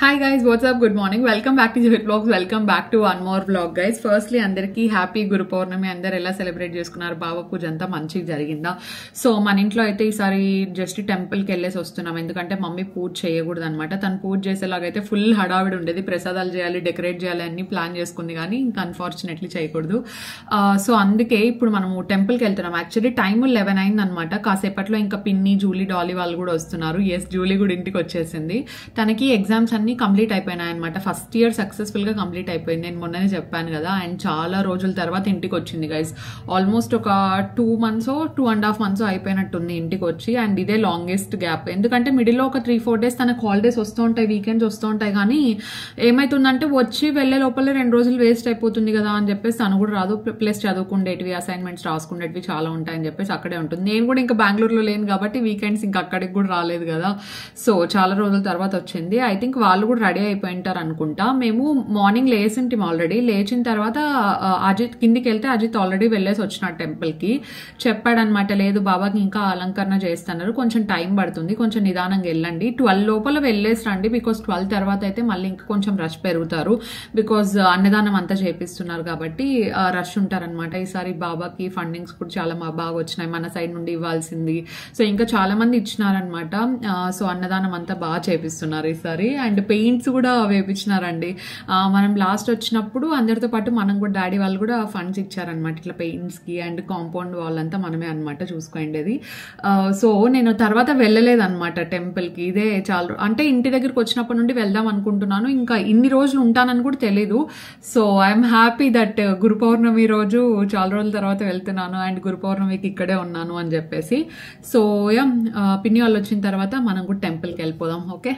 Hi guys, what's up? Good morning. Welcome back to Jivit Vlogs. Welcome back to one more vlog guys. Firstly, అందరికి happy Guru Purnima. అందరు ఎలా celebrate చేసుకున్నారు? బాబా పూజ అంతా మంచిగా జరిగిందా? సో మన ఇంట్లో అయితే ఈసారి జస్ట్ టెంపుల్ కి వెళ్ళేసి వస్తున్నాం. ఎందుకంటే మమ్మీ పూజ చేయకూడదు అనమాట. తను పూజ చేసేలాగైతే ఫుల్ హడావిడి ఉండేది. ప్రసాదాలు చేయాలి, డెకరేట్ చేయాలి అన్ని ప్లాన్ చేసుకుంది, కానీ ఇంకా అన్ఫార్చునేట్లీ చేయకూడదు. సో అందుకే ఇప్పుడు మనము టెంపుల్ కి వెళ్తున్నాం. యాక్చువల్లీ టైం 11 అయింది అనమాట. కాసేపట్లో ఇంకా పిన్ని, జూలీ, డాలీ వాళ్ళు కూడా వస్తున్నారు. ఎస్, జూలీ కూడా ఇంటికి వచ్చేసింది. తనకి ఎగ్జామ్స్ అన్ని కంప్లీట్ అయిపోయినాయి అనమాట. ఫస్ట్ ఇయర్ సక్సెస్ఫుల్ గా కంప్లీట్ అయిపోయింది. నేను మొన్ననే చెప్పాను కదా. అండ్ చాలా రోజుల తర్వాత ఇంటికి వచ్చింది గైస్. ఆల్మోస్ట్ ఒక 2 months 2.5 months అయిపోయినట్టుంది ఇంటికి వచ్చి. అండ్ ఇదే లాంగెస్ట్ గ్యాప్. ఎందుకంటే మిడిల్లో ఒక 3-4 days తనకు హాలిడేస్ వస్తూ ఉంటాయి, వీకెండ్స్ వస్తూ ఉంటాయి. కానీ ఏమైతుందంటే వచ్చి వెళ్లే లోపలే 2 రోజులు వేస్ట్ అయిపోతుంది కదా అని చెప్పేసి తను కూడా రాదు. ప్లస్ చదువుకుండేటివి, అసైన్మెంట్స్ రాసుకునేటివి చాలా ఉంటాయని చెప్పేసి అక్కడే ఉంటుంది. నేను కూడా ఇంకా బెంగళూరులో లేను కాబట్టి వీకెండ్స్ ఇంకా అక్కడికి కూడా రాలేదు కదా. సో చాలా రోజుల తర్వాత వచ్చింది. ఐ థింక్ వాళ్ళు కూడా రెడీ అయిపోయింటారు అనుకుంటా. మేము మార్నింగ్ లేచింటాం ఆల్రెడీ. లేచిన తర్వాత అజిత్ కిందికి వెళ్తే అజిత్ ఆల్రెడీ వెళ్ళేసి వచ్చిన టెంపుల్ కి. చెప్పాడనమాట, లేదు బాబాకి ఇంకా అలంకరణ చేస్తున్నారు, కొంచెం టైం పడుతుంది, కొంచెం నిదానంగా వెళ్ళండి, 12 లోపల వెళ్ళేసి రండి. బికాస్ 12 తర్వాత అయితే మళ్ళీ ఇంకా కొంచెం రష్ పెరుగుతారు. బికాజ్ అన్నదానం అంతా చేపిస్తున్నారు కాబట్టి రష్ ఉంటారనమాట. ఈసారి బాబాకి ఫండింగ్స్ కూడా చాలా బాగా వచ్చినాయి. మన సైడ్ నుండి ఇవ్వాల్సింది. సో ఇంకా చాలా మంది ఇచ్చినారనమాట. సో అన్నదానం అంతా బాగా చేపిస్తున్నారు ఈసారి. అండ్ పెయింట్స్ కూడా వేపించినారండి. మనం లాస్ట్ వచ్చినప్పుడు అందరితో పాటు మనం కూడా డాడీ వాళ్ళు కూడా ఫండ్స్ ఇచ్చారనమాట ఇట్లా పెయింట్స్ కి. అండ్ కాంపౌండ్ వాళ్ళంతా మనమే అనమాట చూసుకోండి. సో నేను తర్వాత వెళ్ళలేదు అనమాట టెంపుల్ కి. ఇదే చాలా అంటే ఇంటి దగ్గరకు వచ్చినప్పటి నుండి వెళ్దాం అనుకుంటున్నాను. ఇంకా ఇన్ని రోజులు ఉంటానని కూడా తెలీదు. So I'm happy that Guru Purnima రోజు చాలా రోజుల తర్వాత వెళ్తున్నాను. అండ్ గురు పౌర్ణమికి ఇక్కడే ఉన్నాను అని చెప్పేసి. సో పిన్ని వాళ్ళు వచ్చిన తర్వాత మనం కూడా టెంపుల్ కి వెళ్ళిపోదాం. ఓకే.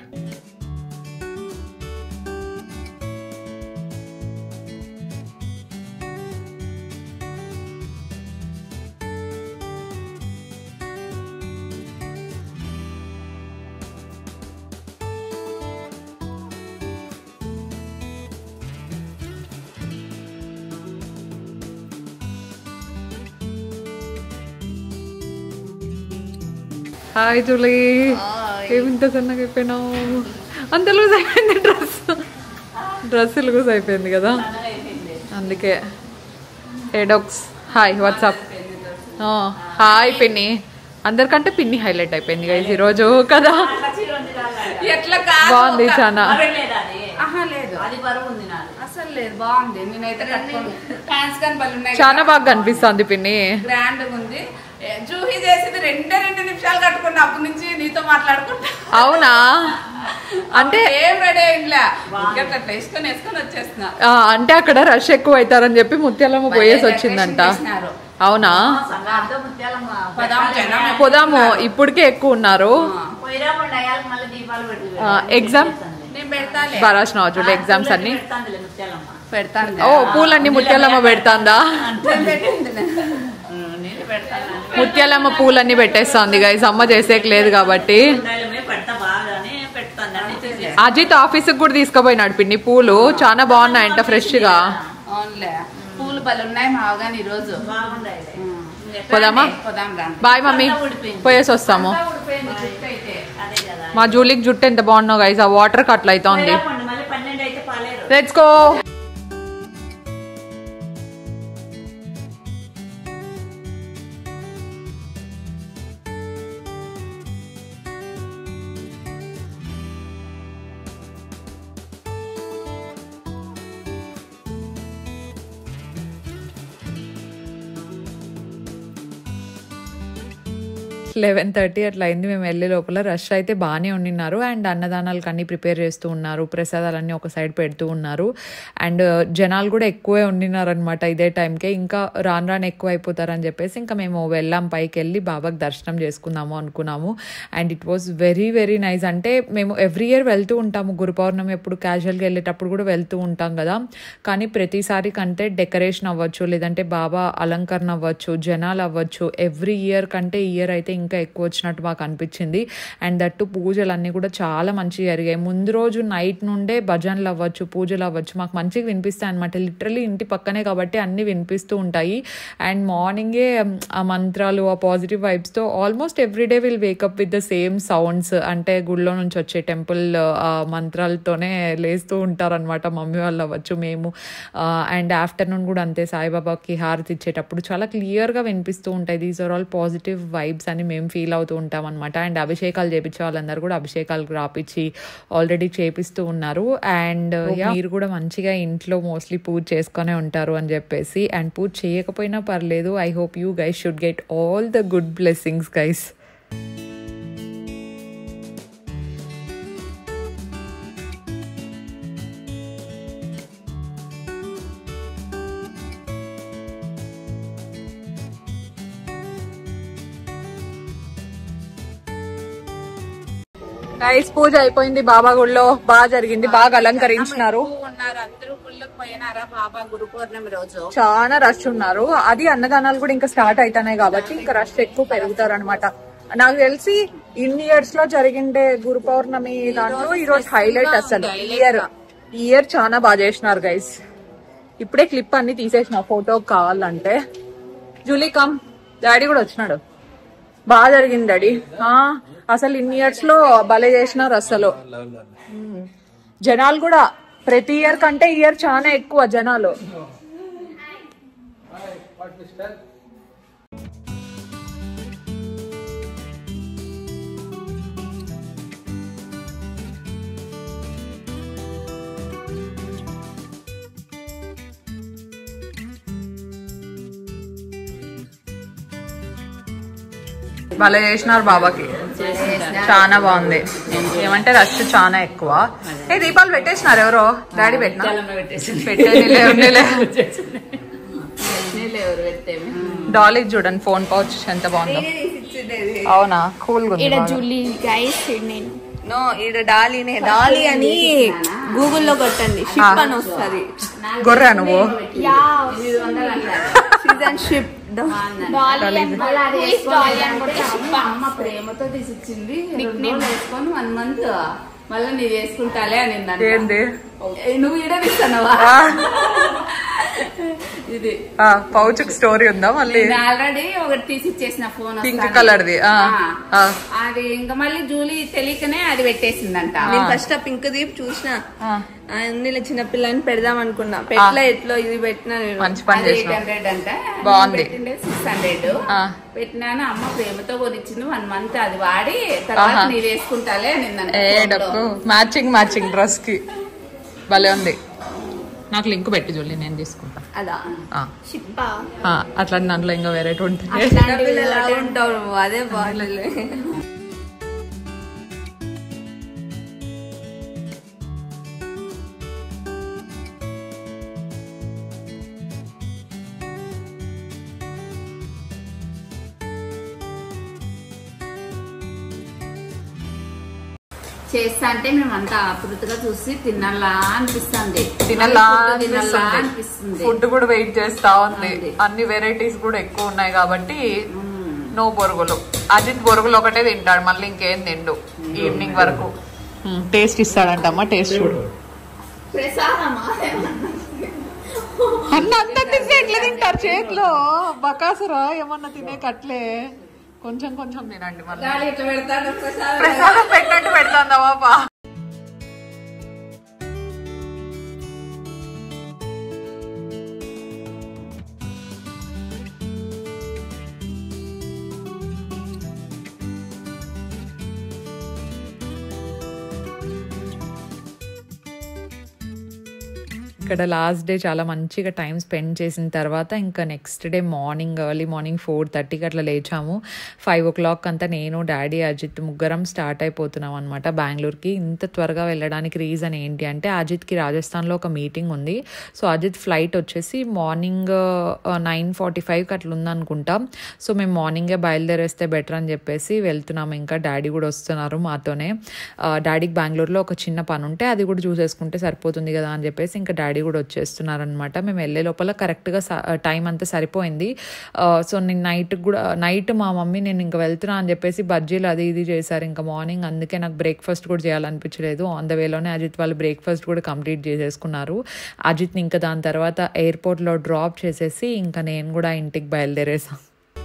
హాయ్ జూలీ, ఏమింత సన్నగా అయిపోయినావు? అంత లూజ్ అయిపోయింది డ్రెస్ లూజ్ అయిపోయింది కదా, అందుకే. ఎడోక్స్ హాయ్, వాట్సాప్. హాయ్ పిన్ని. అందరికంటే పిన్ని హైలైట్ అయిపోయింది గైస్ ఈరోజు కదా. బాగుంది చాలా. చాలా బాగా కనిపిస్తుంది పిన్ని. గ్రాండ్ ఉంది. జూహీ చేసింది 2 నిమిషాలు కట్టుకున్నా. అప్పటి నుంచి నీతో మాట్లాడుకుంటా. అవునా? అంటే ఏం రెడీ అయిందిలే, వేసుకొని వచ్చేస్తున్నా. అంటే అక్కడ రష్ ఎక్కువ అవుతారని చెప్పి ముత్యాలమ్మ పోయేసి వచ్చిందంట. అవునా? పోదాము, ఇప్పటికే ఎక్కువ ఉన్నారు. ఎగ్జామ్ బారాసిన చూడు, ఎగ్జామ్స్ అన్ని పెడతాను. ఓ పూలన్నీ ముత్యాలమ్మ పెడతాందా? ముత్యాలమ్మ పూలన్నీ పెట్టేస్తుంది గైస్, అమ్మ చేసేకి లేదు కాబట్టి. అజిత్ ఆఫీస్కి కూడా తీసుకుపోయినాడు పిన్ని పూలు. చాలా బాగున్నాయంట ఫ్రెష్ గా. పూలు బలు ఉన్నాయి మావగాని ఈ రోజు. పోదామా? బాయ్ మమ్మీ, పోయేసి వస్తాము. మా జూలీకి జుట్టు ఎంత బాగున్నావు గైస్, ఆ వాటర్ కి అట్లా అవుతుంది. Let's go. లెవెన్ 30 అట్లా అయింది. మేము వెళ్ళే లోపల రష్ అయితే బాగానే ఉండినారు. అండ్ అన్నదానాలకు అన్ని ప్రిపేర్ చేస్తూ ఉన్నారు, ప్రసాదాలన్నీ ఒక సైడ్ పెడుతూ ఉన్నారు. అండ్ జనాలు కూడా ఎక్కువే ఉండినారు అనమాట ఇదే టైంకే. ఇంకా రాను ఎక్కువ అయిపోతారని చెప్పేసి ఇంకా మేము వెళ్ళాం, పైకి వెళ్ళి బాబాకి దర్శనం చేసుకుందాము అనుకున్నాము. And it was very very nice. అంటే మేము ఎవ్రీ ఇయర్ వెళ్తూ ఉంటాము గురు పౌర్ణమి, ఎప్పుడు క్యాజువల్గా వెళ్ళేటప్పుడు కూడా వెళ్తూ ఉంటాం కదా. కానీ ప్రతిసారి కంటే డెకరేషన్ అవ్వచ్చు, లేదంటే బాబా అలంకరణ అవ్వచ్చు, జనాలు అవ్వచ్చు, ఎవ్రీ ఇయర్ కంటే ఇయర్ అయితే ఇంకా ఎక్కువ వచ్చినట్టు మాకు అనిపించింది. అండ్ దట్టు పూజలన్నీ కూడా చాలా మంచిగా జరిగాయి. ముందు రోజు నైట్ నుండే భజనలు అవ్వచ్చు, పూజలు అవ్వచ్చు, మాకు మంచిగా వినిపిస్తాయి అనమాట. లిటరలీ ఇంటి పక్కనే కాబట్టి అన్నీ వినిపిస్తూ ఉంటాయి. అండ్ మార్నింగే ఆ మంత్రాలు, ఆ పాజిటివ్ వైబ్స్తో almost everyday will wake up with the same sounds. అంటే గుడిలో నుంచి వచ్చే టెంపుల్ మంత్రాలతోనే లేస్తూ ఉంటారనమాట మమ్మీ వాళ్ళు అవ్వచ్చు, మేము. అండ్ ఆఫ్టర్నూన్ కూడా అంతే, సాయిబాబాకి హారతి ఇచ్చేటప్పుడు చాలా క్లియర్గా వినిపిస్తూ ఉంటాయి. These are all positive vibes అని మేము ఫీల్ అవుతూ ఉంటాం అనమాట. అండ్ అభిషేకాలు చేపించే వాళ్ళందరూ కూడా అభిషేకాలు రాపించి ఆల్రెడీ చేపిస్తూ ఉన్నారు. అండ్ మీరు కూడా మంచిగా ఇంట్లో మోస్ట్లీ పూజ చేసుకునే ఉంటారు అని చెప్పేసి. అండ్ పూజ చేయకపోయినా పర్లేదు, I hope you guys should get all the good blessings guys. Guys puja అయిపోయింది, బాబా గుడిలో బాగా జరిగింది, బాగా అలంకరించినారు. అందరూ గుళ్ళకి పోయినారా బాబా గురు పౌర్ణమి రోజు? చాలా రష్ ఉన్నారు. అది అన్నదానాలు కూడా ఇంకా స్టార్ట్ అవుతున్నాయి కాబట్టి ఇంకా రష్ ఎక్కువ పెరుగుతారు అనమాట. నాకు తెలిసి ఇన్ని ఇయర్స్ లో జరిగిండే గురు పౌర్ణమి దాంట్లో ఈ రోజు హైలైట్. అసలు ఇయర్ చాలా బాగా చేసినారు గైస్. ఇప్పుడే క్లిప్ అన్ని తీసేసిన ఫోటో కావాలంటే. జూలీ కమ్, డాడీ కూడా వచ్చినాడు. బాగా జరిగింది డాడీ. అసలు ఇన్ని ఇయర్స్ లో భలే చేసినారు. అసలు జనాలు కూడా ప్రతి ఇయర్ కంటే ఇయర్ చాలా ఎక్కువ జనాలు. భలే చేసినారు బాబాకి, చాలా బాగుంది. ఏమంటే రష్ చాలా ఎక్కువ. ఏ దీపాలు పెట్టేసినారు ఎవరో? డాడీ పెట్టినా డాలీ చూడండి ఫోన్ పౌచ్ ఎంత బాగుందో. అవునా, కూల్ గా నో ఈడ డాలీనే, డాలీ అని గూగుల్లో కొట్టండి, షిప్ అని వస్తుంది. గొర్రె నువ్వు షిప్ అమ్మ ప్రేమతో తీసిచ్చింది. వేసుకొని 1 month మళ్ళీ నీ వేసుకుంటాలే అని. ఏంది నువ్వు ఈడనిస్తున్నావా? ఇది పౌచ్ స్టోరీ ఉందా? మళ్ళీ ఆల్రెడీ ఒకటి తీసి ఇచ్చేసిన ఫోన్ పింక్ కలర్ ది. అది ఇంకా మళ్ళీ జూలీ తెలియకనే అది పెట్టేసిందంట. నేను ఫస్ట్ ఆ పింక్ దీప్ చూసిన, అన్ని చిన్నపిల్లని పెడదాం అనుకున్నా. పెట్ల ఎట్లో ఇది పెట్టినా. మంచి పని చేసిన. 800 అంట, బాగుంది. 600 పెట్టినాను. అమ్మ ప్రేమతో కొనిచ్చింది. 1 month అది వాడి తర్వాత నీ వేసుకుంటాలే అని. మ్యాచింగ్ డ్రెస్ కి భలే ఉంది. నాకు లింక్ పెట్టి చూడండి, నేను తీసుకుంటా. అదా అట్లాంటి దాంట్లో ఇంకా వెరైటీ ఉంటుంది. ఉంటావు అదే బాగుంది. చేస్తా అంటే మేమంతా ఆతృతగా చూసి తినాలా అనిపిస్తుంది. ఫుడ్ కూడా వెయిట్ చేస్తా ఉంది. అన్ని వెరైటీస్ కూడా ఎక్కువ ఉన్నాయి కాబట్టి నో బొరుగులు. అజిత్ బొరుగులు ఒకటే తింటాడు, మళ్ళీ ఇంకేం తిండు ఈవినింగ్ వరకు. టేస్ట్ ఇస్తాడంటమ్మా, టేస్ట్ చూడు. అంతా తింటే ఎట్లా తింటారు? చేతిలో బకాసురా ఏమన్నా తినే కట్లే కొంచెం తినండి. మళ్ళీ ప్రసాదం పెట్టినట్టు పెడతాందా బాబా? ఇక్కడ లాస్ట్ డే చాలా మంచిగా టైం స్పెండ్ చేసిన తర్వాత ఇంకా నెక్స్ట్ డే ఎర్లీ మార్నింగ్ 4:30కి అట్లా లేచాము. 5 o'clock అంతా నేను, డాడీ, అజిత్ ముగ్గురం స్టార్ట్ అయిపోతున్నాం అనమాట బెంగళూరుకి. ఇంత త్వరగా వెళ్ళడానికి రీజన్ ఏంటి అంటే అజిత్కి రాజస్థాన్లో ఒక మీటింగ్ ఉంది. సో అజిత్ ఫ్లైట్ వచ్చేసి మార్నింగ్ 9:45కి అట్లా ఉందనుకుంటా. సో మేము మార్నింగే బయలుదేరేస్తే బెటర్ అని చెప్పేసి వెళ్తున్నాము. ఇంకా డాడీ కూడా వస్తున్నారు మాతోనే. డాడీకి బెంగళూరులో ఒక చిన్న పని ఉంటే అది కూడా చూసేసుకుంటే సరిపోతుంది కదా అని చెప్పేసి ఇంకా డాడీ డాడీ కూడా వచ్చేస్తున్నారనమాట. మేము వెళ్ళే లోపల కరెక్ట్గా టైం అంతా సరిపోయింది. సో నేను నైట్ మా మమ్మీ నేను ఇంకా వెళ్తున్నా అని చెప్పేసి బజ్జీలు అది ఇది చేశారు ఇంకా మార్నింగ్. అందుకే నాకు బ్రేక్ఫాస్ట్ కూడా చేయాలనిపించలేదు. ఆన్ ద వేలోనే అజిత్ వాళ్ళు బ్రేక్ఫాస్ట్ కూడా కంప్లీట్ చేసేసుకున్నారు. అజిత్ని ఇంకా దాని తర్వాత ఎయిర్పోర్ట్లో డ్రాప్ చేసేసి ఇంకా నేను కూడా ఇంటికి బయలుదేరేసాను.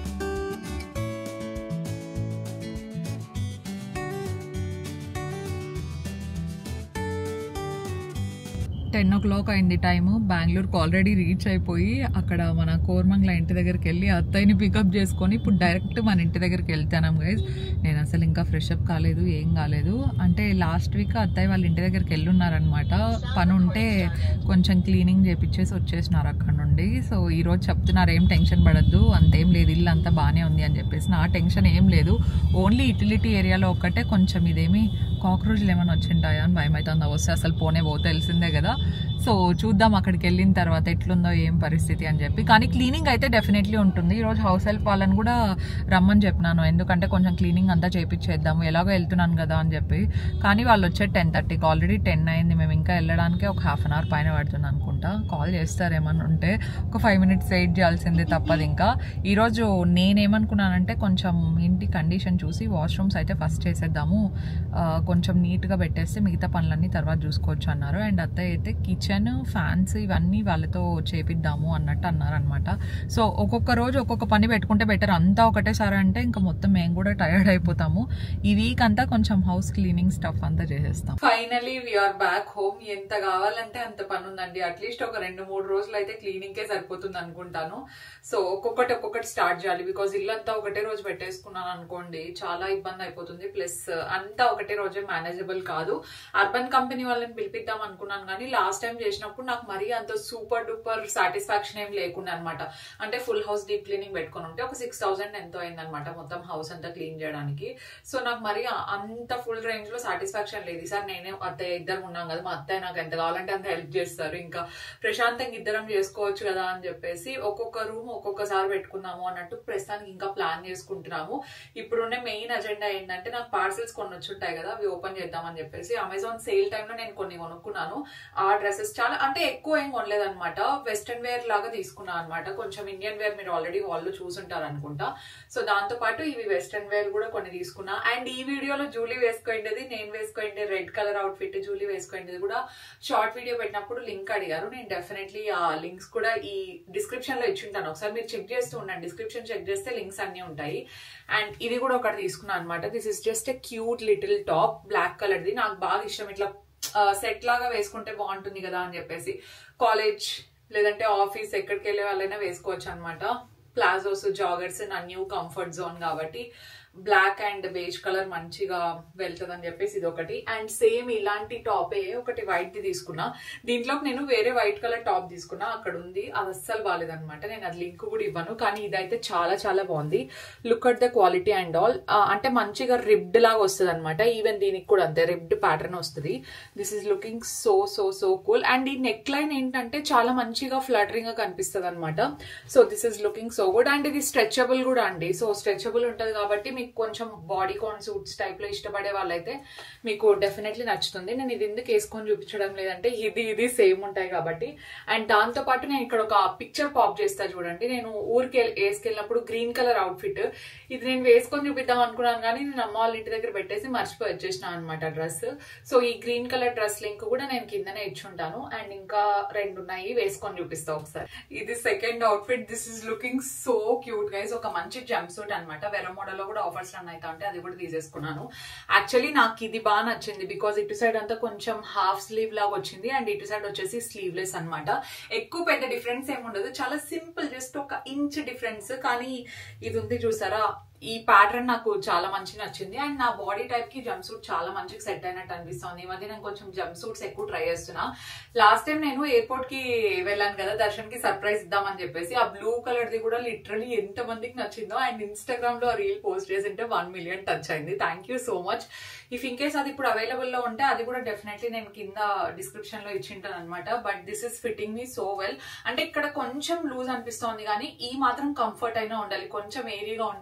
10 o'clock అయింది టైము. బెంగళూరుకు ఆల్రెడీ రీచ్ అయిపోయి అక్కడ మన కోర్మంగ్ల ఇంటి దగ్గరికి వెళ్ళి అత్తయ్యని పికప్ చేసుకొని ఇప్పుడు డైరెక్ట్ మన ఇంటి దగ్గరికి వెళ్తాను గైజ్. నేను అసలు ఇంకా ఫ్రెష్ అప్ కాలేదు, ఏం కాలేదు. అంటే లాస్ట్ వీక్ అత్తయ్య వాళ్ళ ఇంటి దగ్గరికి వెళ్ళున్నారనమాట. పని ఉంటే కొంచెం క్లీనింగ్ చేపించేసి వచ్చేసినారు అక్కడ నుండి. సో ఈరోజు చెప్తున్నారు ఏం టెన్షన్ పడద్దు, అంతేం లేదు, ఇల్లు అంతా బాగానే ఉంది అని చెప్పేసి. నా టెన్షన్ ఏం లేదు, ఓన్లీ యూటిలిటీ ఏరియాలో ఒక్కటే కొంచెం ఇదేమి కాక్రోచ్లు ఏమైనా వచ్చింటాయా అని భయం అవుతుంది. వస్తే అసలు పోతే తెలిసిందే కదా. సో చూద్దాం అక్కడికి వెళ్ళిన తర్వాత ఎట్లుందో ఏం పరిస్థితి అని చెప్పి. కానీ క్లీనింగ్ అయితే డెఫినెట్లీ ఉంటుంది. ఈరోజు హౌస్ హెల్ప్ వాళ్ళని కూడా రమ్మని చెప్పినాను, ఎందుకంటే కొంచెం క్లీనింగ్ అంతా చేయించేద్దాము, ఎలాగో వెళ్తున్నాను కదా అని చెప్పి. కానీ వాళ్ళు వచ్చే 10:30కి, ఆల్రెడీ 10 అయింది. మేము ఇంకా వెళ్ళడానికి ఒక ½ అవర్ పైన పడుతుంది అనుకుంటా. కాల్ చేస్తారేమని ఉంటే ఒక 5 minutes వెయిట్ చేయాల్సిందే తప్పదు. ఇంకా ఈరోజు నేనేమనుకున్నానంటే కొంచెం ఇంటి కండిషన్ చూసి వాష్రూమ్స్ అయితే ఫస్ట్ చేసేద్దాము, కొంచెం నీట్గా పెట్టేస్తే మిగతా పనులన్నీ తర్వాత చూసుకోవచ్చు అన్నారు. అండ్ అత్తయ్య అయితే కిచెన్ ఫ్యాన్స్ ఇవన్నీ వాళ్ళతో చేపిద్దాము అన్నట్టు అన్నారనమాట. సో ఒక్కొక్క రోజు ఒక్కొక్క పని పెట్టుకుంటే బెటర్. అంతా ఒకటేసారి అంటే ఇంకా మొత్తం మేము కూడా టైర్డ్ అయిపోతాము. ఈ వీక్ అంతా కొంచెం హౌస్ క్లీనింగ్ స్టఫ్ అంతా చేసేస్తాం. Finally we're back home. ఎంత కావాలంటే అంత పని ఉందండి. అట్లీస్ట్ ఒక 2-3 రోజులు అయితే క్లీనింగ్కే సరిపోతుంది అనుకుంటాను. సో ఒక్కొక్కటి స్టార్ట్ చేయాలి. బికాజ్ ఇల్లంతా ఒకటే రోజు పెట్టేసుకున్నాను అనుకోండి చాలా ఇబ్బంది అయిపోతుంది. ప్లస్ అంతా ఒకటే రోజే మేనేజబుల్ కాదు. అర్బన్ కంపెనీ వాళ్ళని పిలిపిద్దాం అనుకున్నాను కానీ లాస్ట్ టైం చేసినప్పుడు నాకు మరీ అంత సూపర్ డూపర్ సాటిస్ఫాక్షన్ ఏం లేకుండా అనమాట. అంటే ఫుల్ హౌస్ డీప్ క్లీనింగ్ పెట్టుకుని ఉంటే ఒక 6,000 ఎంతో అయిందనమాట మొత్తం హౌస్ అంతా క్లీన్ చేయడానికి. సో నాకు మరి అంత ఫుల్ రేంజ్ లో సాటిస్ఫాక్షన్ లేదు. ఈసారి నేనే అత్తయ్య ఇద్దరు ఉన్నాం కదా, మా అత్తయ్య నాకు ఎంత కావాలంటే అంత హెల్ప్ చేస్తారు. ఇంకా ప్రశాంతంగా ఇద్దరం చేసుకోవచ్చు కదా అని చెప్పేసి ఒక్కొక్క రూమ్ ఒక్కొక్కసారి పెట్టుకున్నాము అన్నట్టు ప్రస్తుతానికి ఇంకా ప్లాన్ చేసుకుంటున్నాము. ఇప్పుడున్న మెయిన్ అజెండా ఏంటంటే నాకు పార్సల్స్ కొన్ని వచ్చుంటాయి కదా, అవి ఓపెన్ చేద్దామని చెప్పేసి. అమెజాన్ సేల్ టైంలో నేను కొన్ని కొనుక్కున్నాను. ఆ డ్రెస్సెస్ చాలా అంటే ఎక్కువ ఏం కొనలేదనమాట, వెస్టర్న్ వేర్ లాగా తీసుకున్నాను అనమాట. కొంచెం ఇండియన్ వేర్ మీరు ఆల్రెడీ వాళ్ళు చూసుంటారు అనుకుంటా. సో దాంతో పాటు ఇవి వెస్టర్న్ వేర్ కూడా కొన్ని తీసుకున్నా. అండ్ ఈ వీడియోలో జూలీ వేసుకోండి, నేను వేసుకోండి రెడ్ కలర్ అవుట్ ఫిట్, జూలీ వేసుకోండి కూడా షార్ట్ వీడియో పెట్టినప్పుడు లింక్ అడిగారు. నేను డెఫినెట్లీ ఆ లింక్స్ కూడా ఈ డిస్క్రిప్షన్ లో ఇచ్చుంటాను, ఒకసారి మీరు చెక్ చేస్తూ ఉండండి. డిస్క్రిప్షన్ చెక్ చేస్తే లింక్స్ అన్ని ఉంటాయి. అండ్ ఇది కూడా ఒకటి తీసుకున్నాను అనమాట. This is just a cute little top, black colour ది. నాకు బాగా ఇష్టం, ఇట్లా సెట్ లాగా వేసుకుంటే బాగుంటుంది కదా అని చెప్పేసి. కాలేజ్ లేదంటే ఆఫీస్ ఎక్కడికి వెళ్ళే వాళ్ళైనా వేసుకోవచ్చు అనమాట. ప్లాజోస్, జాగర్స్ నా న్యూ కంఫర్ట్ జోన్ కాబట్టి బ్లాక్ అండ్ బేజ్ కలర్ మంచిగా వెళ్తుంది అని చెప్పేసి ఇది ఒకటి. అండ్ సేమ్ ఇలాంటి టాపే ఒకటి వైట్ ది తీసుకున్నా. దీంట్లోకి నేను వేరే వైట్ కలర్ టాప్ తీసుకున్నా, అక్కడ ఉంది, అది అస్సలు బాగాలేదనమాట. నేను అది లింక్ కూడా ఇవ్వను, కానీ ఇదైతే చాలా చాలా బాగుంది. Look at the quality and all. అంటే మంచిగా రిబ్డ్ లాగా వస్తుంది అనమాట. ఈవెన్ దీనికి కూడా అంతే రిబ్డ్ ప్యాటర్న్ వస్తుంది. This is looking so so so cool. And ఈ నెక్ లైన్ ఏంటంటే చాలా మంచిగా ఫ్లటరింగ్ గా కనిపిస్తుంది అనమాట. So this is looking so good. And ఇది స్ట్రెచబుల్ కూడా అండి. సో స్ట్రెచబుల్ ఉంటుంది కాబట్టి మీకు కొంచెం బాడీ కాన్ సూట్స్ టైప్ లో ఇష్టపడే వాళ్ళైతే మీకు డెఫినెట్లీ నచ్చుతుంది. నేను ఇది ఎందుకు వేసుకొని చూపించడం లేదంటే ఇది సేమ్ ఉంటాయి కాబట్టి. అండ్ దాంతో పాటు నేను ఇక్కడ ఒక పిక్చర్ పాప్ చేస్తా చూడండి. నేను ఊరికి వేసుకెళ్ళినప్పుడు గ్రీన్ కలర్ అవుట్ ఫిట్, ఇది నేను వేసుకొని చూపిద్దాం అనుకున్నాను కానీ నేను అమ్మ వాళ్ళ ఇంటి దగ్గర పెట్టేసి మర్చిపోయి వచ్చేసిన అనమాట డ్రెస్. సో ఈ గ్రీన్ కలర్ డ్రెస్ లింక్ కూడా నేను కిందనే ఇచ్చుంటాను. అండ్ ఇంకా 2 ఉన్నాయి, వేసుకొని చూపిస్తా ఒకసారి. ఇది second outfit. This is looking so cute guys. ఒక మంచి జంప్ సూట్ అనమాట. వెర మోడల్ లో కూడా ఆఫర్స్ రన్ అయితే అంటే అది కూడా తీసేసుకున్నాను. యాక్చువల్లీ నాకు ఇది బాగా నచ్చింది బికాస్ ఇటు సైడ్ అంతా కొంచెం హాఫ్ స్లీవ్ లాగా వచ్చింది అండ్ ఇటు సైడ్ వచ్చేసి స్లీవ్లెస్ అనమాట. ఎక్కువ పెద్ద డిఫరెన్స్ ఏమి ఉండదు, చాలా సింపుల్, జస్ట్ 1 ఇంచ్ డిఫరెన్స్. కానీ ఇది ఉంది చూసారా, ఈ ప్యాటర్న్ నాకు చాలా మంచి నచ్చింది. అండ్ నా బాడీ టైప్ కి జంప్ సూట్ చాలా మంచిగా సెట్ అయినట్టు అనిపిస్తుంది. ఈ మధ్య నేను కొంచెం జంప్ సూట్స్ ఎక్కువ ట్రై చేస్తున్నా. లాస్ట్ టైం నేను ఎయిర్పోర్ట్ కి వెళ్ళాను కదా దర్శన్ కి సర్ప్రైజ్ ఇద్దామని చెప్పేసి, ఆ బ్లూ కలర్ ది కూడా లిటరలీ ఎంత మందికి నచ్చిందో. అండ్ ఇన్స్టాగ్రామ్ లో రీల్ పోస్ట్ చేసింటే 1 million టచ్ అయింది. Thank you so much. If in case అది ఇప్పుడు అవైలబుల్ లో ఉంటే అది కూడా డెఫినెట్లీ నేను కింద డిస్క్రిప్షన్ లో ఇచ్చింటాను అనమాట. But this is fitting me so well. అంటే ఇక్కడ కొంచెం లూజ్ అనిపిస్తోంది కానీ ఈ మాత్రం కంఫర్ట్ అయినా ఉండాలి, కొంచెం ఏరీగా ఉంటేనే బాగుంటుంది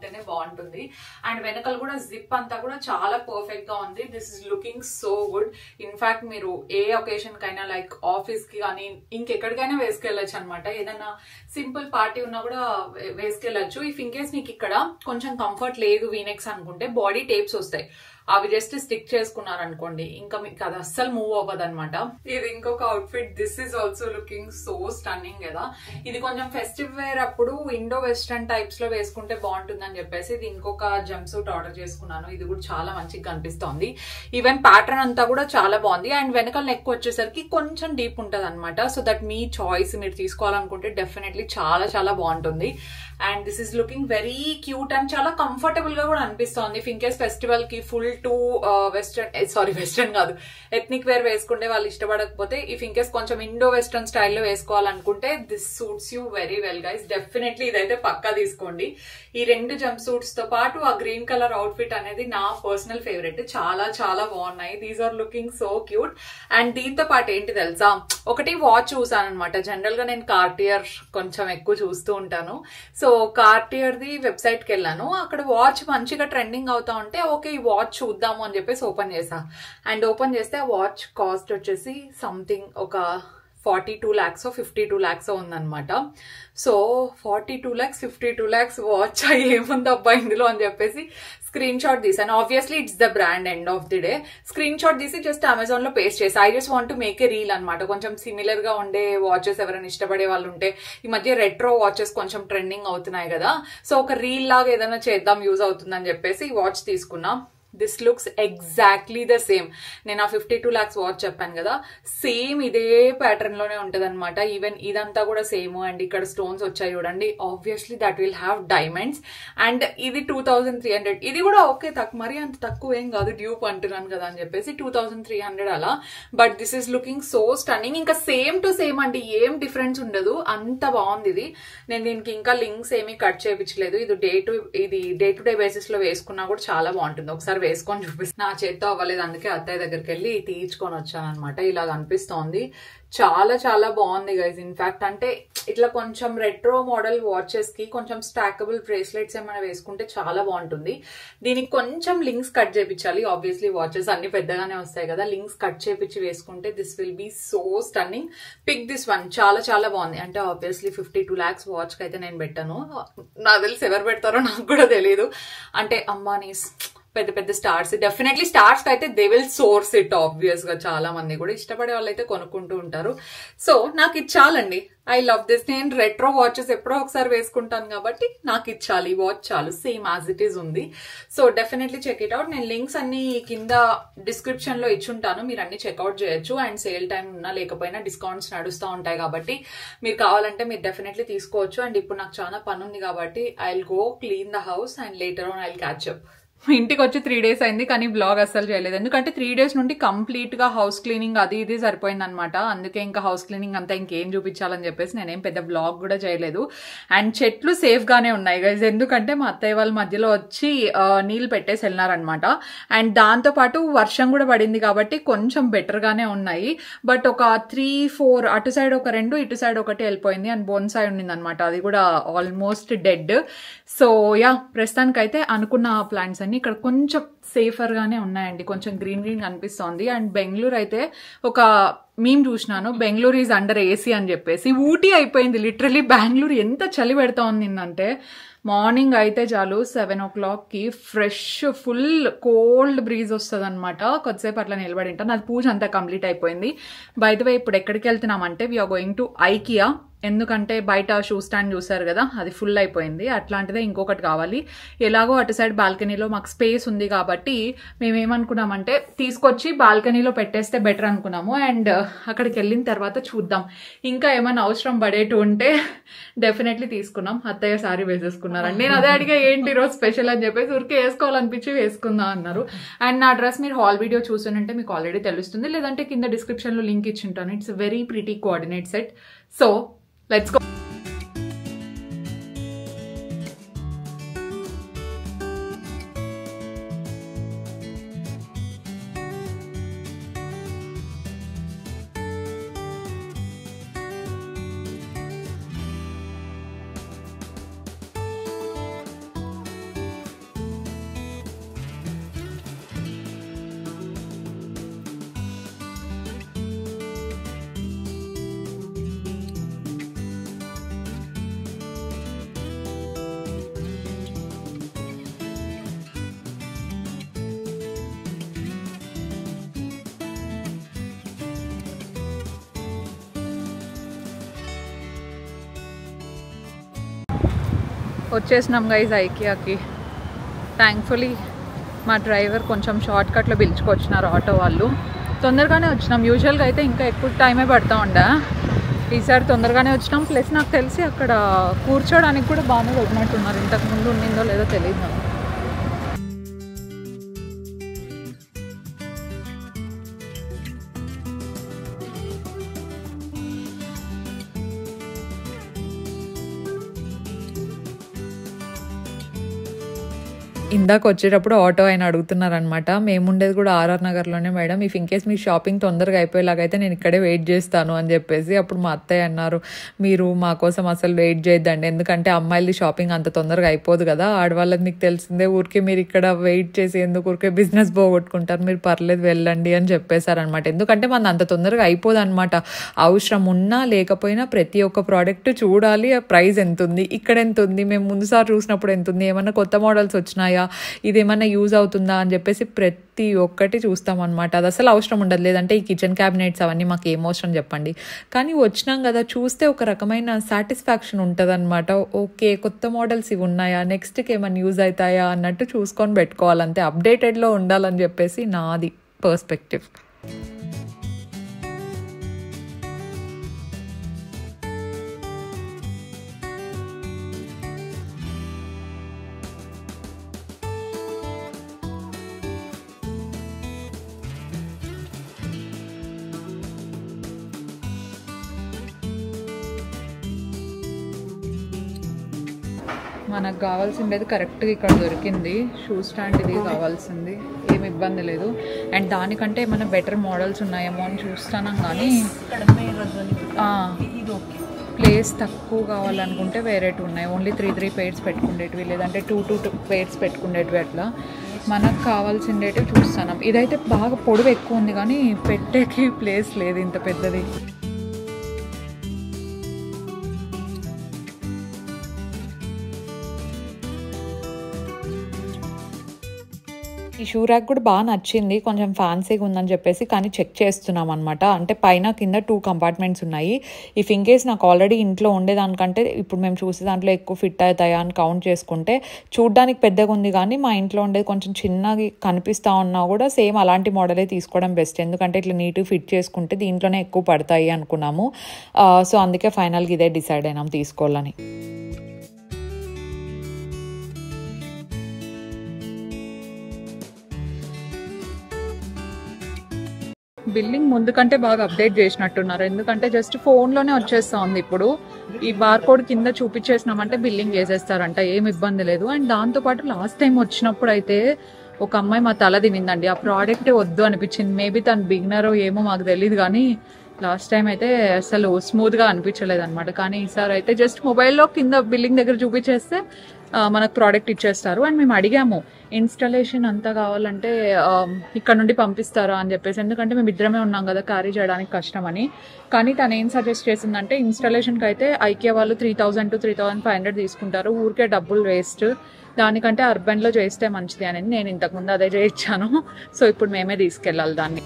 బాగుంటుంది. అండ్ వెనకాల కూడా జిప్ అంతా కూడా చాలా పర్ఫెక్ట్ గా ఉంది. This is looking so good. In fact మీరు ఏ ఒకేషన్ కైనా లైక్ ఆఫీస్ కి కానీ ఇంకెక్కడికైనా వేసుకెళ్ళచ్చు అనమాట. ఏదైనా సింపుల్ పార్టీ ఉన్నా కూడా వేసుకెళ్ళచ్చు. ఇఫ్ ఇన్ కేస్ మీకు ఇక్కడ కొంచెం కంఫర్ట్ లేదు వీనెక్స్ అనుకుంటే బాడీ టేప్స్ వస్తాయి, అవి జస్ట్ స్టిక్ చేసుకున్నారనుకోండి ఇంకా మీకు అది అస్సలు మూవ్ అవ్వదు అనమాట. ఇది ఇంకొక outfit. This is also looking so stunning కదా. ఇది కొంచెం ఫెస్టివ్ వేర్ అప్పుడు ఇండో వెస్టర్న్ టైప్స్ లో వేసుకుంటే బాగుంటుందని చెప్పేసి ఇది ఇంకొక జంప్ సూట్ ఆర్డర్ చేసుకున్నాను. ఇది కూడా చాలా మంచిగా కనిపిస్తోంది. ఈవెన్ ప్యాటర్న్ అంతా కూడా చాలా బాగుంది. అండ్ వెనకాల నెక్ వచ్చేసరికి కొంచెం డీప్ ఉంటది అనమాట. సో దట్ మీ చాయిస్, మీరు తీసుకోవాలనుకుంటే డెఫినెట్లీ చాలా చాలా బాగుంటుంది. And this is looking very cute and చాలా కంఫర్టబుల్ గా కూడా అనిపిస్తోంది. ఇఫ్ ఇన్ కేస్ ఫెస్టివల్ కి ఫుల్ టు వెస్టర్న్ కాదు ఎథ్నిక్ వేర్ వేసుకుంటే వాళ్ళు ఇష్టపడకపోతే ఇఫ్ ఇన్ కేస్ కొంచెం ఇండో వెస్టర్న్ స్టైల్లో వేసుకోవాలనుకుంటే this suits you very well guys. Definitely ఇదైతే పక్కా తీసుకోండి. ఈ 2 జంప్ సూట్స్ తో పాటు ఆ గ్రీన్ కలర్ అవుట్ఫిట్ అనేది నా పర్సనల్ ఫేవరెట్. చాలా చాలా బాగున్నాయి. These are looking so cute. And దీంతో పాటు ఏంటి తెలుసా, ఒకటి వాచ్ చూసాను అనమాట. జనరల్ గా నేను కార్టియర్ కొంచెం ఎక్కువ చూస్తూ ఉంటాను. సో కార్టియర్ ది వెబ్సైట్ కి వెళ్ళాను. అక్కడ వాచ్ మంచిగా ట్రెండింగ్ అవుతా ఉంటే ఓకే ఈ వాచ్ చూద్దాము అని చెప్పేసి ఓపెన్ చేసా. అండ్ ఓపెన్ చేస్తే ఆ వాచ్ కాస్ట్ వచ్చేసి సంథింగ్ ఒక 42 lakhs 52 lakhs ఉందనమాట. సో 42 lakhs 52 lakhs వాచ్ ఏముంది అబ్బా ఇందులో అని చెప్పేసి స్క్రీన్ షాట్ తీసాను. Obviously it's the brand end of the day. Screenshot తీసి జస్ట్ అమెజాన్ లో పేస్ట్ చేసి I just want to make a reel అనమాట. కొంచెం సిమిలర్ గా ఉండే వాచెస్ ఎవరైనా ఇష్టపడే వాళ్ళు ఉంటే, ఈ మధ్య రెట్రో వాచెస్ కొంచెం ట్రెండింగ్ అవుతున్నాయి కదా, సో ఒక రీల్ లాగా ఏదైనా చేద్దాం యూజ్ అవుతుందని చెప్పేసి ఈ వాచ్ తీసుకున్నా. This looks exactly the same. నేను ఆ 52 lakhs వాచ్ చెప్పాను కదా, సేమ్ ఇదే ప్యాటర్న్ లోనే ఉంటది అనమాట. ఈవెన్ ఇదంతా కూడా సేమ్. అండ్ ఇక్కడ స్టోన్స్ వచ్చాయి చూడండి. Obviously that will have diamonds. And ఇది 2300. ఇది కూడా ఓకే మరీ అంత తక్కువ ఏం కాదు, డ్యూప్ అంటున్నాను కదా అని చెప్పేసి 2300 అలా. But this is looking so stunning. ఇంకా సేమ్ టు సేమ్ అండి, ఏం డిఫరెన్స్ ఉండదు, అంత బాగుంది ఇది. నేను దీనికి ఇంకా లింక్స్ ఏమీ కట్ చేయించలేదు. ఇది డే టు డే బేసిస్ లో వేసుకున్నా కూడా చాలా బాగుంటుంది. ఒకసారి వేసుకొని చూపిస్తాను. నా చేత్తో అవ్వలేదు, అందుకే అత్తయ్య దగ్గరికి వెళ్ళి తీయించుకొని వచ్చాను అనమాట. ఇలా అనిపిస్తోంది. చాలా చాలా బాగుంది గైజ్. ఇన్ఫాక్ట్ అంటే ఇట్లా కొంచెం రెట్రో మోడల్ వాచెస్ కి కొంచెం స్టాకబుల్ బ్రేస్లెట్స్ ఏమైనా వేసుకుంటే చాలా బాగుంటుంది. దీనికి కొంచెం లింక్స్ కట్ చేయించాలి. ఆబ్వియస్లీ వాచెస్ అన్ని పెద్దగానే వస్తాయి కదా, లింక్స్ కట్ చేయించి వేసుకుంటే this will be so stunning. Pick this one. చాలా చాలా బాగుంది. అంటే ఆబ్వియస్లీ 52 lakhs వాచ్ కి అయితే నేను పెట్టాను. నాకు తెలిసి ఎవరు పెడతారో నాకు కూడా తెలియదు. అంటే అంబానీస్, పెద్ద పెద్ద స్టార్స్, డెఫినెట్లీ స్టార్స్ కి అయితే they will source it. Obvious గా చాలా మంది కూడా ఇష్టపడే వాళ్ళు అయితే కొనుక్కుంటూ ఉంటారు. సో నాకు ఇది చాలండి. I love this. నేను రెట్రో వాచెస్ ఎప్పుడో ఒకసారి వేసుకుంటాను కాబట్టి నాకు ఇచ్చాలి ఈ వాచ్ చాలు. సేమ్ యాజ్ ఇట్ ఈస్ ఉంది. So definitely check it out. నేను లింక్స్ అన్ని కింద డిస్క్రిప్షన్ లో ఇచ్చుంటాను, మీరు అన్ని చెక్అవుట్ చేయొచ్చు. అండ్ సేల్ టైం ఉన్నా లేకపోయినా డిస్కౌంట్స్ నడుస్తూ ఉంటాయి కాబట్టి మీరు కావాలంటే మీరు డెఫినెట్లీ తీసుకోవచ్చు. అండ్ ఇప్పుడు నాకు చాలా పని ఉంది కాబట్టి I will go clean the house and later on I will catch up. ఇంటికి వచ్చి 3 days అయింది కానీ బ్లాగ్ అస్సలు చేయలేదు. ఎందుకంటే 3 days నుండి కంప్లీట్ గా హౌస్ క్లీనింగ్ అది ఇది సరిపోయింది అనమాట. అందుకే ఇంకా హౌస్ క్లీనింగ్ అంతా ఇంకేం చూపించాలని చెప్పేసి నేనేం పెద్ద బ్లాగ్ కూడా చేయలేదు. అండ్ చెట్లు సేఫ్ గానే ఉన్నాయి గైజ్, ఎందుకంటే మా అత్తయ్య వాళ్ళ మధ్యలో వచ్చి నీళ్ళు పెట్టేసి వెళ్ళినారనమాట. అండ్ దాంతో పాటు వర్షం కూడా పడింది కాబట్టి కొంచెం బెటర్ గానే ఉన్నాయి. బట్ ఒక 3-4 అటు సైడ్ ఒక 2 ఇటు సైడ్ ఒకటి వెళ్ళిపోయింది. అండ్ బోన్సాయి ఉండింది అనమాట, అది కూడా ఆల్మోస్ట్ డెడ్. సో యా, ప్రస్తుతానికైతే అనుకున్న ప్లాంట్స్ అన్ని ఇక్కడ కొంచెం సేఫర్ గానే ఉన్నాయండి. కొంచెం గ్రీన్ గ్రీన్ కనిపిస్తోంది. అండ్ బెంగళూరు అయితే ఒక మేము చూసినాను, బెంగళూరు ఈజ్ అండర్ ఏసీ అని చెప్పేసి. ఊటీ అయిపోయింది లిటరలీ. బెంగళూరు ఎంత చలి పెడతా ఉందంటే మార్నింగ్ అయితే చాలు 7 o'clock fresh full cold breeze వస్తుంది అనమాట. కొద్దిసేపు అట్లా నిలబడి ఉంటాను. అది పూజ అంతా కంప్లీట్ అయిపోయింది. బై ద వే ఇప్పుడు ఎక్కడికి వెళ్తున్నామంటే వీఆర్ గోయింగ్ టు ఐకియా. ఎందుకంటే బయట షూ స్టాండ్ చూసారు కదా, అది ఫుల్ అయిపోయింది. అట్లాంటిదే ఇంకొకటి కావాలి. ఎలాగో అటు సైడ్ బాల్కనీలో మాకు స్పేస్ ఉంది కాబట్టి మేము ఏమనుకున్నామంటే తీసుకొచ్చి బాల్కనీలో పెట్టేస్తే బెటర్ అనుకున్నాము. అండ్ అక్కడికి వెళ్ళిన తర్వాత చూద్దాం, ఇంకా ఏమైనా అవసరం పడేటు ఉంటే డెఫినెట్లీ తీసుకున్నాం. అత్తయ్య సారీ వేసేసుకున్నారండి. నేను అదే అడిగా ఏంటి ఈరోజు స్పెషల్ అని చెప్పేసి, ఊరికే వేసుకోవాలనిపించి వేసుకుందాం అన్నారు. అండ్ నా డ్రెస్ మీరు హాల్ వీడియో చూసానంటే మీకు ఆల్రెడీ తెలుస్తుంది, లేదంటే కింద డిస్క్రిప్షన్ లో లింక్ ఇచ్చింటాను. It's very pretty coordinate set. So let's go. వచ్చేసినాం గైజ్ ఐకియాకి. థ్యాంక్ఫుల్లీ మా డ్రైవర్ కొంచెం షార్ట్ కట్లో పిలుచుకొచ్చినారు ఆటో వాళ్ళు. తొందరగానే వచ్చినాం. యూజువల్గా అయితే ఇంకా ఎక్కువ టైమే పడుతూ ఉండే, ఈసారి తొందరగానే వచ్చినాం. ప్లస్ నాకు తెలిసి అక్కడ కూర్చోడానికి కూడా బాగానే పెట్టినట్టున్నారు, ఇంతకుముందు ఉండిందో లేదో తెలియదు నాకు. ఇందాక వచ్చేటప్పుడు ఆటో ఆయన అడుగుతున్నారనమాట. మేము ఉండేది కూడా ఆర్ఆర్ నగర్లోనే మేడం, ఇఫ్ ఇన్ కేస్ మీ షాపింగ్ తొందరగా అయిపోయేలాగైతే నేను ఇక్కడే వెయిట్ చేస్తాను అని చెప్పేసి. అప్పుడు మా అత్తయ్య అన్నారు, మీరు మా కోసం అసలు వెయిట్ చేయొద్దండి, ఎందుకంటే అమ్మాయిలది షాపింగ్ అంత తొందరగా అయిపోదు కదా, ఆడవాళ్ళకి మీకు తెలిసిందే, ఊరికే మీరు ఇక్కడ వెయిట్ చేసి ఎందుకు ఊరికే బిజినెస్ పోగొట్టుకుంటారు, మీరు పర్లేదు వెళ్ళండి అని చెప్పేశారనమాట. ఎందుకంటే మన అంత తొందరగా అయిపోదు అనమాట. అవసరం ఉన్నా లేకపోయినా ప్రతి ఒక్క ప్రోడక్ట్ చూడాలి, ప్రైస్ ఎంత ఉంది, ఇక్కడ ఎంత ఉంది, మేము ముందుసారి చూసినప్పుడు ఎంత ఉంది, ఏమన్నా కొత్త మోడల్స్ వచ్చినాయా, ఇదేమన్నా యూజ్ అవుతుందా అని చెప్పేసి ప్రతి ఒక్కటి చూస్తాం అనమాట. అది అసలు అవసరం ఉండదు. లేదంటే ఈ కిచెన్ క్యాబినెట్స్ అవన్నీ మాకు ఏం అవసరం చెప్పండి, కానీ వచ్చినాం కదా చూస్తే ఒక రకమైన సాటిస్ఫాక్షన్ ఉంటుంది అనమాట. ఓకే కొత్త మోడల్స్ ఇవి ఉన్నాయా, నెక్స్ట్కి ఏమైనా యూజ్ అవుతాయా అన్నట్టు చూసుకొని పెట్టుకోవాలంతే, అప్డేటెడ్లో ఉండాలని చెప్పేసి నాది పర్స్పెక్టివ్. మనకు కావాల్సిండేది కరెక్ట్గా ఇక్కడ దొరికింది. షూ స్టాండ్ ఇది కావాల్సింది, ఏమి ఇబ్బంది లేదు. అండ్ దానికంటే ఏమైనా బెటర్ మోడల్స్ ఉన్నాయేమో అని చూస్తాను, కానీ ప్లేస్ తక్కువ కావాలనుకుంటే వేరేటి ఉన్నాయి. ఓన్లీ 3 పెయిర్స్ పెట్టుకునేటివి, లేదంటే 2 పెయిర్స్ పెట్టుకునేటివి. అట్లా మనకు కావాల్సిండేటివి చూస్తాను. ఇదైతే బాగా పొడవు ఎక్కువ ఉంది, కానీ పెట్టేకి ప్లేస్ లేదు ఇంత పెద్దది. ఈ షూ ర్యాక్ కూడా బాగా నచ్చింది, కొంచెం ఫ్యాన్సీగా ఉందని చెప్పేసి, కానీ చెక్ చేస్తున్నాం అనమాట. అంటే పైన కింద 2 కంపార్ట్మెంట్స్ ఉన్నాయి. ఇఫ్ ఇన్ కేస్ నాకు ఆల్రెడీ ఇంట్లో ఉండేదానికంటే ఇప్పుడు మేము చూసే దాంట్లో ఎక్కువ ఫిట్ అవుతాయా అని కౌంట్ చేసుకుంటే చూడ్డానికి పెద్దగా ఉంది, కానీ మా ఇంట్లో ఉండేది కొంచెం చిన్నగా కనిపిస్తూ ఉన్నా కూడా సేమ్ అలాంటి మోడలే తీసుకోవడం బెస్ట్, ఎందుకంటే ఇట్లా నీట్గా ఫిట్ చేసుకుంటే దీంట్లోనే ఎక్కువ పడతాయి అనుకున్నాము. సో అందుకే ఫైనల్గా ఇదే డిసైడ్ అయినాం తీసుకోవాలని. బిల్లింగ్ ముందు కంటే బాగా అప్డేట్ చేసినట్టున్నారు, ఎందుకంటే జస్ట్ ఫోన్లోనే వచ్చేస్తా ఉంది. ఇప్పుడు ఈ బార్కోడ్ కింద చూపించేసినామంటే బిల్లింగ్ చేసేస్తారంట, ఏం ఇబ్బంది లేదు. అండ్ దాంతోపాటు లాస్ట్ టైం వచ్చినప్పుడు అయితే ఒక అమ్మాయి మా తల తినిందండి, ఆ ప్రోడక్టే వద్దు అనిపించింది. మేబీ తను బిగినరో ఏమో మాకు తెలియదు, కానీ లాస్ట్ టైం అయితే అసలు స్మూత్గా అనిపించలేదు అనమాట. కానీ ఈసారి అయితే జస్ట్ మొబైల్లో కింద బిల్లింగ్ దగ్గర చూపించేస్తే మనకు ప్రోడక్ట్ ఇచ్చేస్తారు. అండ్ మేము అడిగాము ఇన్స్టాలేషన్ అంతా కావాలంటే ఇక్కడ నుండి పంపిస్తారా అని చెప్పేసి, ఎందుకంటే మేము ఇద్దరమే ఉన్నాం కదా, క్యారీ చేయడానికి కష్టం అని. కానీ తను ఏం సజెస్ట్ చేసిందంటే ఇన్స్టాలేషన్కి అయితే ఐకియా వాళ్ళు 3000 to 3500 తీసుకుంటారు, ఊరికే డబ్బులు వేస్ట్, దానికంటే అర్బన్లో చేస్తే మంచిది అనేది. నేను ఇంతకుముందు అదే చేయించాను, సో ఇప్పుడు మేమే తీసుకెళ్ళాలి దాన్ని.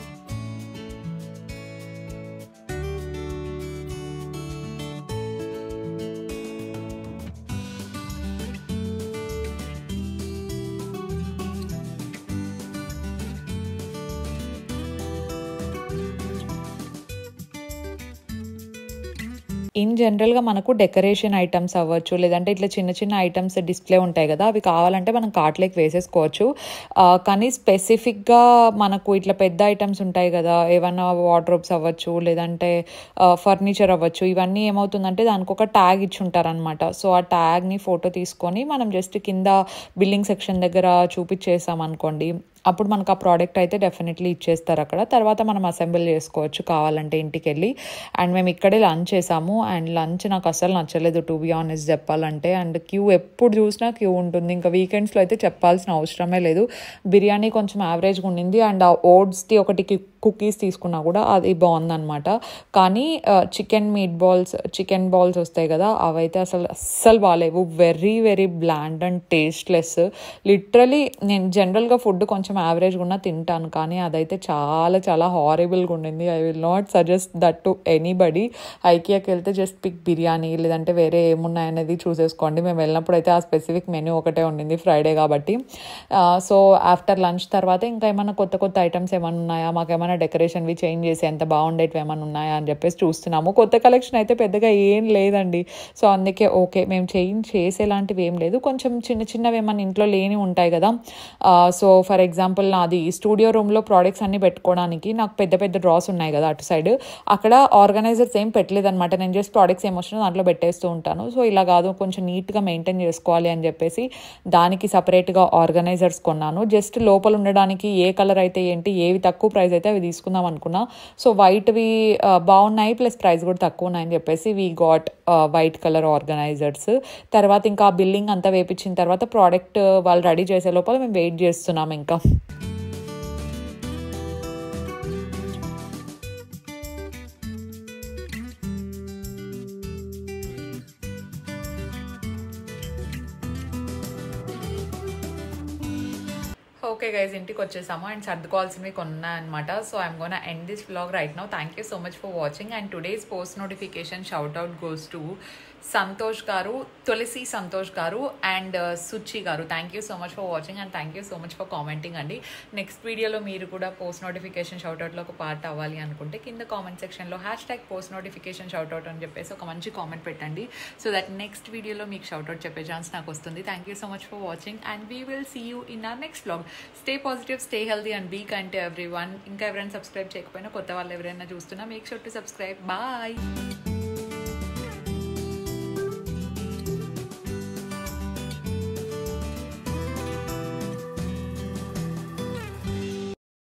ఇన్ జనరల్గా మనకు డెకరేషన్ ఐటమ్స్ అవ్వచ్చు, లేదంటే ఇట్లా చిన్న చిన్న ఐటమ్స్ డిస్ప్లే ఉంటాయి కదా, అవి కావాలంటే మనం కార్ట్లోకి వేసేసుకోవచ్చు. కానీ స్పెసిఫిక్గా మనకు ఇట్లా పెద్ద ఐటమ్స్ ఉంటాయి కదా, ఏమన్నా వార్డ్రోబ్స్ అవ్వచ్చు, లేదంటే ఫర్నిచర్ అవ్వచ్చు, ఇవన్నీ ఏమవుతుందంటే దానికి ఒక ట్యాగ్ ఇచ్చి ఉంటారనమాట. సో ఆ ట్యాగ్ని ఫోటో తీసుకొని మనం జస్ట్ కింద బిల్లింగ్ సెక్షన్ దగ్గర చూపించేసాం అనుకోండి, అప్పుడు మనకు ఆ ప్రోడక్ట్ అయితే డెఫినెట్లీ ఇచ్చేస్తారు అక్కడ. తర్వాత మనం అసెంబుల్ చేసుకోవచ్చు కావాలంటే ఇంటికి వెళ్ళి. అండ్ మేము ఇక్కడే లంచ్ చేసాము, అండ్ లంచ్ నాకు అసలు నచ్చలేదు టు బి ఆనెస్ట్ చెప్పాలంటే. అండ్ క్యూ ఎప్పుడు చూసినా క్యూ ఉంటుంది, ఇంకా వీకెండ్స్లో అయితే చెప్పాల్సిన అవసరమే లేదు. బిర్యానీ కొంచెం యావరేజ్గా ఉండింది, అండ్ ఆ ఓట్స్ది ఒకటి కుకీస్ తీసుకున్నా కూడా అది బాగుందన్నమాట. కానీ చికెన్ బాల్స్ వస్తాయి కదా, అవైతే అస్సలు బాగాలేవు, very very bland and tasteless. Literally నేను జనరల్గా ఫుడ్ కొంచెం కొంచెం యావరేజ్గా ఉన్న తింటాను, కానీ అదైతే చాలా చాలా హారబుల్గా ఉండింది. I will not suggest that to anybody. ఐకియాకి వెళ్తే జస్ట్ పిక్ బిర్యానీ, లేదంటే వేరే ఏమున్నాయనేది చూసేసుకోండి. మేము వెళ్ళినప్పుడు అయితే ఆ స్పెసిఫిక్ మెనూ ఒకటే ఉండింది, ఫ్రైడే కాబట్టి. సో ఆఫ్టర్ లంచ్ తర్వాత ఇంకా ఏమైనా కొత్త కొత్త ఐటమ్స్ ఏమైనా ఉన్నాయా, మాకేమైనా డెకరేషన్వి చేంజ్ చేసి ఎంత బాగుండేటివి ఏమైనా ఉన్నాయా అని చెప్పేసి చూస్తున్నాము. కొత్త కలెక్షన్ అయితే పెద్దగా ఏం లేదండి. సో అందుకే ఓకే, మేము చేంజ్ చేసేలాంటివి ఏం లేదు. కొంచెం చిన్న చిన్నవి ఏమైనా ఇంట్లో లేని ఉంటాయి కదా. సో ఫర్ ఎగ్జాంపుల్ నాది స్టూడియో రూమ్లో ప్రోడక్ట్స్ అన్ని పెట్టుకోవడానికి నాకు పెద్ద పెద్ద డ్రాస్ ఉన్నాయి కదా అటు సైడ్, అక్కడ ఆర్గనైజర్స్ ఏం పెట్టలేదన్నమాట. నేను జస్ట్ ప్రోడక్ట్స్ ఏమొచ్చినా దాంట్లో పెట్టేస్తూ ఉంటాను. సో ఇలా కాదు, కొంచెం నీట్గా మెయింటైన్ చేసుకోవాలి అని చెప్పేసి దానికి సపరేట్గా ఆర్గనైజర్స్ కొన్నాను. జస్ట్ లోపల ఉండడానికి ఏ కలర్ అయితే ఏంటి, ఏవి తక్కువ ప్రైస్ అయితే అవి తీసుకుందాం అనుకున్నా. సో వైట్వి బాగున్నాయి, ప్లస్ ప్రైస్ కూడా తక్కువ ఉన్నాయని చెప్పేసి we got white colour organisers. తర్వాత ఇంకా బిల్లింగ్ అంతా వేపించిన తర్వాత ప్రోడక్ట్ వాళ్ళు రెడీ చేసే లోపల మేము వెయిట్ చేస్తున్నాం ఇంకా. ఓకే గైజ్, ఇంటికి వచ్చేసాము అండ్ సర్దుకోవాల్సినవి కొన్నాయన్నమాట. So I'm gonna end this vlog right now. Thank you so much for watching. And today's post notification shout out goes to Santosh garu, Tulasi Santosh garu and Suchi garu. Thank you so much for watching and thank you so much for commenting అండి. Next వీడియోలో మీరు కూడా post notification షౌట్అవుట్లో ఒక part అవ్వాలి అనుకుంటే కింద comment సెక్షన్లో #post notification shoutout అని చెప్పేసి ఒక మంచి కామెంట్ పెట్టండి. సో దట్ నెక్స్ట్ వీడియోలో మీకు షౌట్అవుట్ చెప్పే ఛాన్స్ నాకు వస్తుంది. Thank you so much for watching and we will see you in our next vlog. Stay positive, stay healthy and be kind to everyone. ఇంకా ఎవరైనా సబ్స్క్రైబ్ చేయకపోయినా, కొత్త వాళ్ళు ఎవరైనా చూస్తున్నా, make sure to subscribe. Bye.